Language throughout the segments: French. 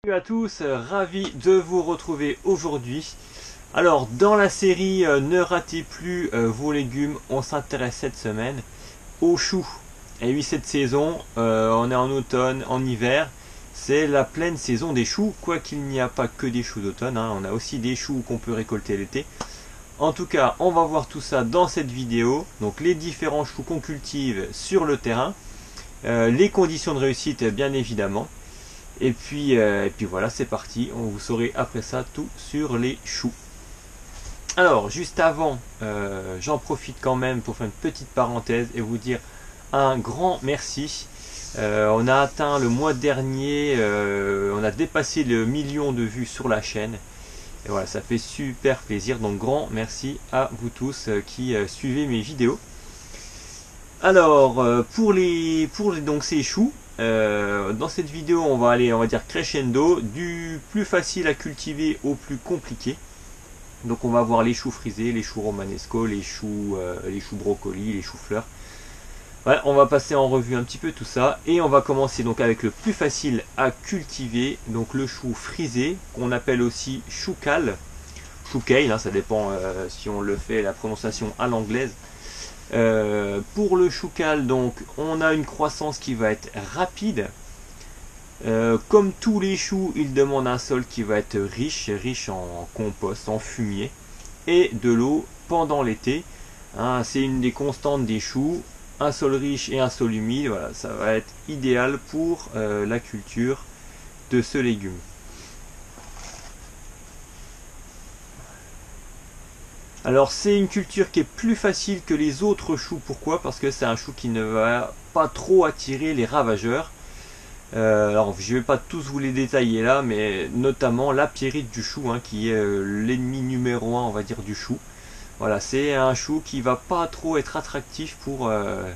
Salut à tous, ravi de vous retrouver aujourd'hui. Alors dans la série Ne ratez plus vos légumes, on s'intéresse cette semaine aux choux. Et oui, cette saison, on est en automne, en hiver, c'est la pleine saison des choux, quoiqu'il n'y a pas que des choux d'automne, hein, on a aussi des choux qu'on peut récolter l'été. En tout cas, on va voir tout ça dans cette vidéo, donc les différents choux qu'on cultive sur le terrain, les conditions de réussite bien évidemment. Et puis voilà, c'est parti, vous saurez après ça tout sur les choux. Alors, juste avant, j'en profite quand même pour faire une petite parenthèse et vous dire un grand merci. On a atteint le mois dernier, on a dépassé le 1 million de vues sur la chaîne. Et voilà, ça fait super plaisir, donc grand merci à vous tous qui suivez mes vidéos. Alors, donc ces choux, dans cette vidéo, on va aller, on va dire crescendo, du plus facile à cultiver au plus compliqué. Donc on va voir les choux frisés, les choux romanesco, les choux brocolis, les choux fleurs. Ouais, on va passer en revue un petit peu tout ça et on va commencer donc avec le plus facile à cultiver, donc le chou frisé, qu'on appelle aussi chou kale, chou kale, hein, ça dépend si on le fait la prononciation à l'anglaise. Pour le chou kale, donc on a une croissance qui va être rapide. Comme tous les choux, il demande un sol qui va être riche en compost, en fumier et de l'eau pendant l'été. Hein, c'est une des constantes des choux. Un sol riche et un sol humide, voilà, ça va être idéal pour la culture de ce légume. Alors c'est une culture qui est plus facile que les autres choux. Pourquoi? Parce que c'est un chou qui ne va pas trop attirer les ravageurs. Alors je ne vais pas tous vous les détailler là, mais notamment la pierrite du chou, hein, qui est l'ennemi numéro 1, on va dire, du chou. Voilà, c'est un chou qui va pas trop être attractif pour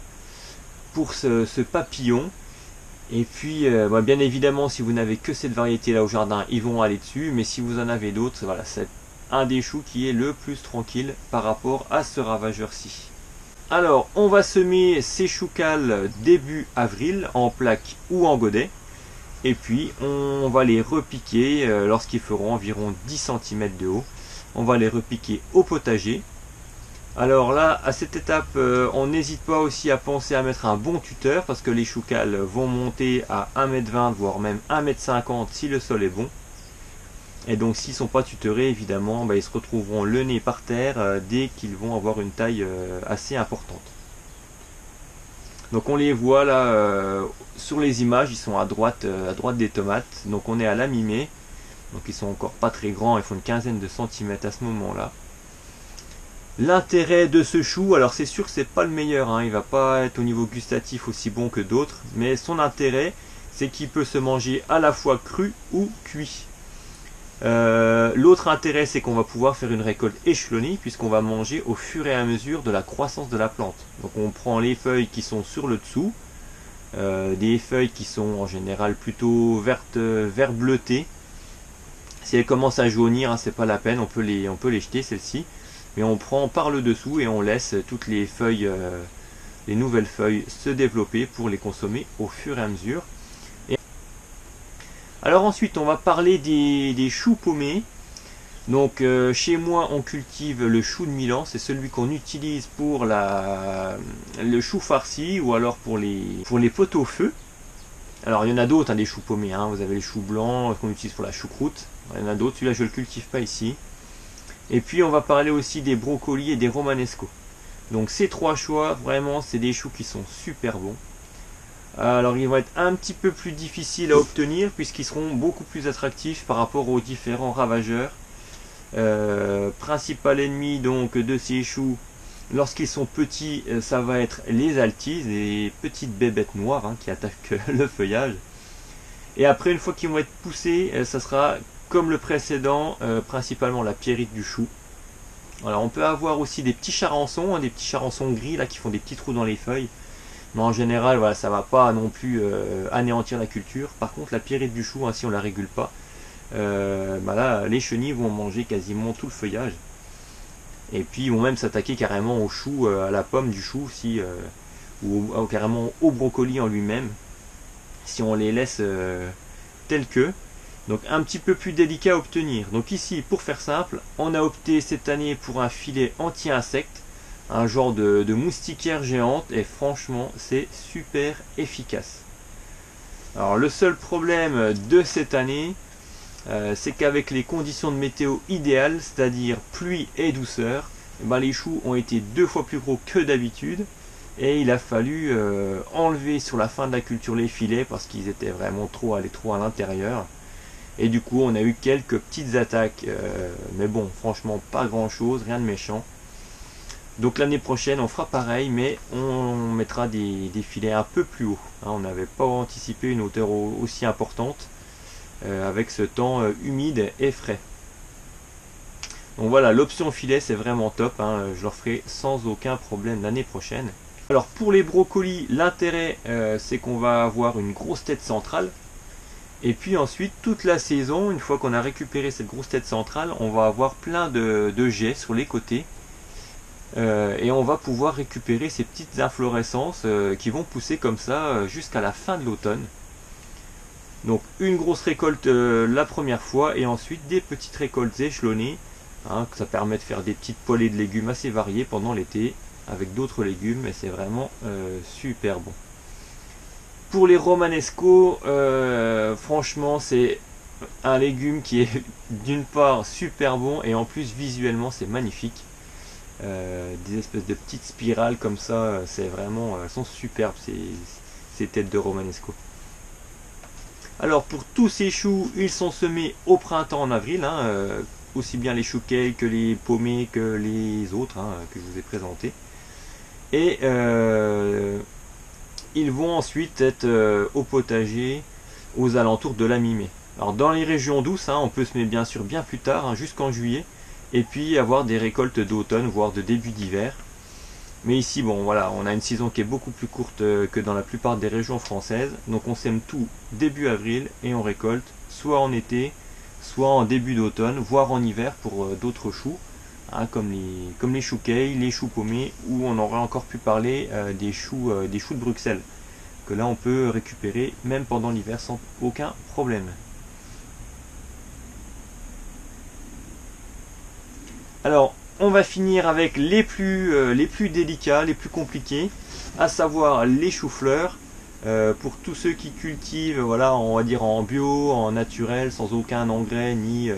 ce papillon. Et puis bien évidemment, si vous n'avez que cette variété là au jardin, ils vont aller dessus, mais si vous en avez d'autres, voilà, c'est un des choux qui est le plus tranquille par rapport à ce ravageur-ci. Alors, on va semer ces choux kale début avril en plaque ou en godet. Et puis, on va les repiquer lorsqu'ils feront environ 10 cm de haut. On va les repiquer au potager. Alors là, à cette étape, on n'hésite pas aussi à penser à mettre un bon tuteur parce que les choux kale vont monter à 1,20 m voire même 1,50 m si le sol est bon. Et donc s'ils ne sont pas tutorés, évidemment, ils se retrouveront le nez par terre dès qu'ils vont avoir une taille assez importante. Donc on les voit là sur les images, ils sont à droite des tomates. Donc on est à la mi-mai. Donc ils sont encore pas très grands, ils font une quinzaine de centimètres à ce moment-là. L'intérêt de ce chou, alors c'est sûr que c'est pas le meilleur, hein, il va pas être au niveau gustatif aussi bon que d'autres, mais son intérêt, c'est qu'il peut se manger à la fois cru ou cuit. L'autre intérêt, c'est qu'on va pouvoir faire une récolte échelonnée puisqu'on va manger au fur et à mesure de la croissance de la plante. Donc on prend les feuilles qui sont sur le dessous, des feuilles qui sont en général plutôt vert bleuté. Si elles commencent à jaunir, hein, c'est pas la peine, on peut les jeter celles-ci. Mais on prend par le dessous et on laisse toutes les feuilles, les nouvelles feuilles se développer pour les consommer au fur et à mesure. Alors ensuite on va parler des choux paumés. Donc chez moi on cultive le chou de Milan, c'est celui qu'on utilise pour le chou farci ou alors pour les pot-au-feu. Alors il y en a d'autres, hein, des choux paumés, hein. Vous avez les choux blancs qu'on utilise pour la choucroute. Il y en a d'autres, celui-là je ne le cultive pas ici. Et puis on va parler aussi des brocolis et des romanesco. Donc ces trois choix, vraiment c'est des choux qui sont super bons. Alors ils vont être un petit peu plus difficiles à obtenir puisqu'ils seront beaucoup plus attractifs par rapport aux différents ravageurs. Principal ennemi donc de ces choux lorsqu'ils sont petits, ça va être les altises, les petites bébêtes noires, hein, qui attaquent le feuillage. Et après, une fois qu'ils vont être poussés, ça sera comme le précédent, principalement la pierrite du chou. Alors on peut avoir aussi des petits charançons, hein, des petits charançons gris là qui font des petits trous dans les feuilles. Mais en général, voilà, ça va pas non plus anéantir la culture. Par contre, la pierrite du chou, hein, si on la régule pas, là, les chenilles vont manger quasiment tout le feuillage. Et puis ils vont même s'attaquer carrément au chou, à la pomme du chou, ou carrément au brocoli en lui-même, si on les laisse tels que. Donc un petit peu plus délicat à obtenir. Donc ici, pour faire simple, on a opté cette année pour un filet anti-insectes, un genre de moustiquaire géante, et franchement c'est super efficace. Alors le seul problème de cette année, c'est qu'avec les conditions de météo idéales, c'est-à-dire pluie et douceur, les choux ont été 2 fois plus gros que d'habitude, et il a fallu enlever sur la fin de la culture les filets parce qu'ils étaient vraiment trop à l'intérieur. Et du coup on a eu quelques petites attaques, mais bon, franchement pas grand chose, rien de méchant. Donc l'année prochaine on fera pareil, mais on mettra des filets un peu plus haut. On n'avait pas anticipé une hauteur aussi importante avec ce temps humide et frais. Donc voilà, l'option filet c'est vraiment top, je leur ferai sans aucun problème l'année prochaine. Alors pour les brocolis, l'intérêt c'est qu'on va avoir une grosse tête centrale. Et puis ensuite, toute la saison, une fois qu'on a récupéré cette grosse tête centrale, on va avoir plein de jets sur les côtés. Et on va pouvoir récupérer ces petites inflorescences qui vont pousser comme ça jusqu'à la fin de l'automne. Donc une grosse récolte la première fois et ensuite des petites récoltes échelonnées. Ça permet de faire des petites poêlées de légumes assez variées pendant l'été avec d'autres légumes et c'est vraiment super bon. Pour les romanesco, franchement c'est un légume qui est d'une part super bon et en plus visuellement c'est magnifique. Des espèces de petites spirales comme ça, c'est vraiment, sont superbes ces têtes de romanesco. Alors pour tous ces choux, ils sont semés au printemps en avril, aussi bien les choux kale que les paumés que les autres que je vous ai présentés. Et ils vont ensuite être au potager aux alentours de la mi-mai. Alors dans les régions douces, on peut semer bien sûr bien plus tard, jusqu'en juillet, et puis avoir des récoltes d'automne, voire de début d'hiver. Mais ici, bon voilà, on a une saison qui est beaucoup plus courte que dans la plupart des régions françaises, donc on sème tout début avril et on récolte soit en été, soit en début d'automne, voire en hiver pour d'autres choux. Comme les choux kale, les choux paumés, ou on aurait encore pu parler des choux de Bruxelles, que là on peut récupérer même pendant l'hiver sans aucun problème. Alors on va finir avec les plus délicats, les plus compliqués, à savoir les choux-fleurs. Pour tous ceux qui cultivent, voilà, on va dire en bio, en naturel, sans aucun engrais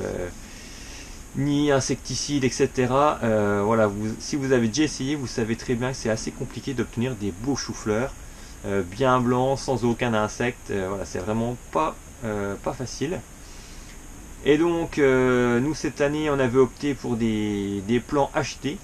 ni insecticides, etc. Voilà, si vous avez déjà essayé, vous savez très bien que c'est assez compliqué d'obtenir des beaux choux-fleurs bien blancs, sans aucun insecte. Voilà, c'est vraiment pas facile. Et donc, nous cette année, on avait opté pour des plants achetés.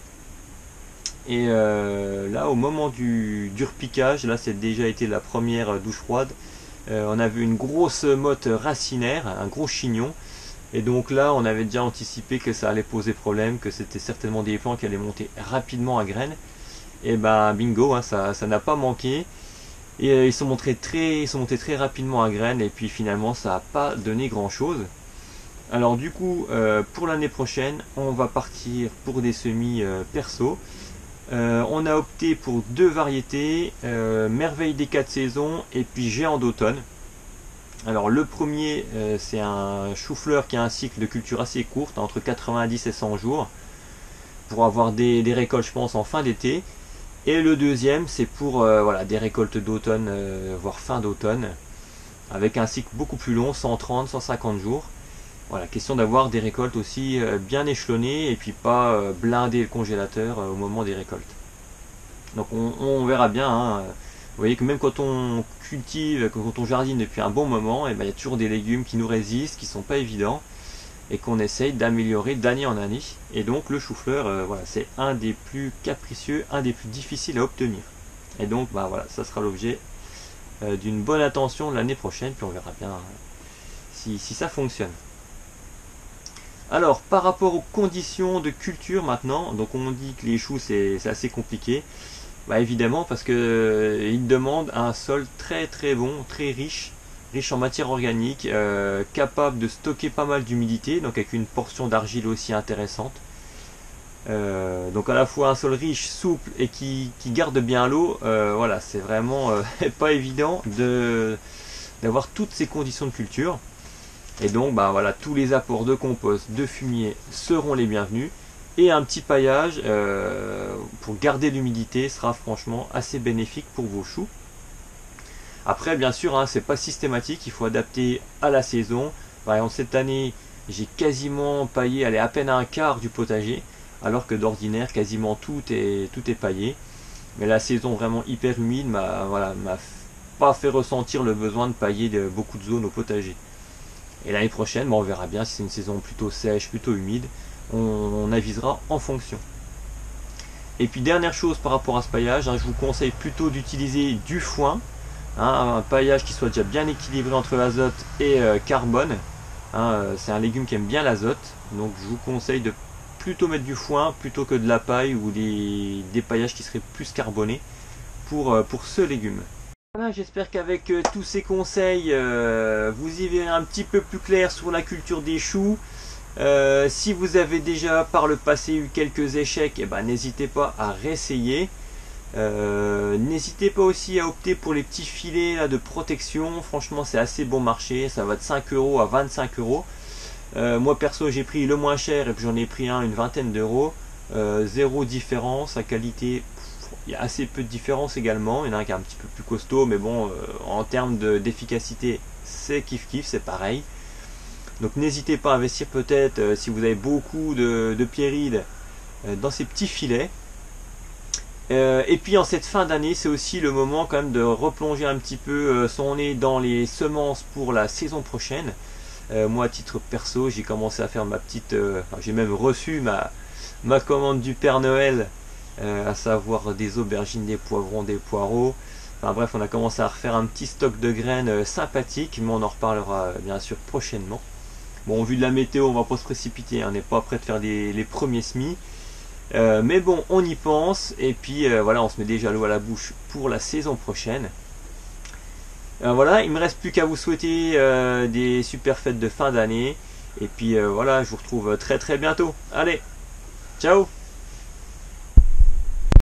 Et là, au moment du repiquage, là c'est déjà été la première douche froide, on avait une grosse motte racinaire, un gros chignon. Et donc là, on avait déjà anticipé que ça allait poser problème, que c'était certainement des plants qui allaient monter rapidement à graines. Et ben bingo, ça n'a pas manqué. Et ils sont montés très rapidement à graines, et puis finalement ça n'a pas donné grand chose. Alors du coup, pour l'année prochaine, on va partir pour des semis perso. On a opté pour 2 variétés, Merveille des 4 saisons et puis Géant d'automne. Alors le premier, c'est un chou-fleur qui a un cycle de culture assez court, entre 90 et 100 jours, pour avoir des récoltes je pense en fin d'été. Et le deuxième c'est pour voilà, des récoltes d'automne, voire fin d'automne, avec un cycle beaucoup plus long, 130, 150 jours. Voilà, question d'avoir des récoltes aussi bien échelonnées et puis pas blinder le congélateur au moment des récoltes. Donc on verra bien. Vous voyez que même quand on cultive, quand on jardine depuis un bon moment, il y a toujours des légumes qui nous résistent, qui sont pas évidents et qu'on essaye d'améliorer d'année en année. Et donc le chou-fleur, voilà, c'est un des plus capricieux, un des plus difficiles à obtenir. Et donc voilà, ça sera l'objet d'une bonne attention l'année prochaine, puis on verra bien si ça fonctionne. Alors par rapport aux conditions de culture maintenant, donc on dit que les choux c'est assez compliqué. Évidemment parce que il demande un sol très bon, très riche en matière organique, capable de stocker pas mal d'humidité, donc avec une portion d'argile aussi intéressante. Donc à la fois un sol riche, souple et qui garde bien l'eau. Voilà, c'est vraiment pas évident d'avoir toutes ces conditions de culture. Et donc bah voilà, tous les apports de compost, de fumier seront les bienvenus. Et un petit paillage pour garder l'humidité sera franchement assez bénéfique pour vos choux. Après bien sûr hein, c'est pas systématique, il faut adapter à la saison. Par exemple cette année j'ai quasiment paillé à peine à un quart du potager, alors que d'ordinaire quasiment tout est paillé. Mais la saison vraiment hyper humide m'a pas fait ressentir le besoin de pailler beaucoup de zones au potager. Et l'année prochaine, on verra bien si c'est une saison plutôt sèche, plutôt humide, on avisera en fonction. Et puis dernière chose par rapport à ce paillage, hein, je vous conseille plutôt d'utiliser du foin, hein, un paillage qui soit déjà bien équilibré entre l'azote et carbone. Hein, c'est un légume qui aime bien l'azote, donc je vous conseille de plutôt mettre du foin plutôt que de la paille ou des paillages qui seraient plus carbonés pour ce légume. Voilà, j'espère qu'avec tous ces conseils, vous y verrez un petit peu plus clair sur la culture des choux. Si vous avez déjà par le passé eu quelques échecs, eh ben, n'hésitez pas à réessayer. N'hésitez pas aussi à opter pour les petits filets là, de protection. Franchement, c'est assez bon marché. Ça va de 5 € à 25 €. Moi perso j'ai pris le moins cher et puis j'en ai pris une vingtaine d'euros. Zéro différence, la qualité, il y a assez peu de différence également. Il y en a un qui est un petit peu plus costaud, mais bon, en termes d'efficacité, c'est kiff kiff, c'est pareil. Donc n'hésitez pas à investir peut-être, si vous avez beaucoup de pierrides, dans ces petits filets. Et puis en cette fin d'année, c'est aussi le moment quand même de replonger un petit peu son nez dans les semences pour la saison prochaine. Moi à titre perso, j'ai commencé à faire ma petite, j'ai même reçu ma commande du Père Noël, à savoir des aubergines, des poivrons, des poireaux. Enfin bref, on a commencé à refaire un petit stock de graines sympathique, mais on en reparlera bien sûr prochainement. Bon, vu de la météo, on va pas se précipiter, on n'est pas prêt de faire les premiers semis. Mais bon, on y pense, et puis voilà, on se met déjà l'eau à la bouche pour la saison prochaine. Voilà, il me reste plus qu'à vous souhaiter des super fêtes de fin d'année. Et puis voilà, je vous retrouve très très bientôt. Allez, ciao!